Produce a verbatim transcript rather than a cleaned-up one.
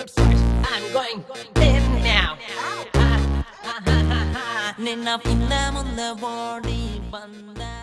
I'm going in now. ನಿನ್ನ film ಮುಂದೆ ಓಡಿ ಬಂದ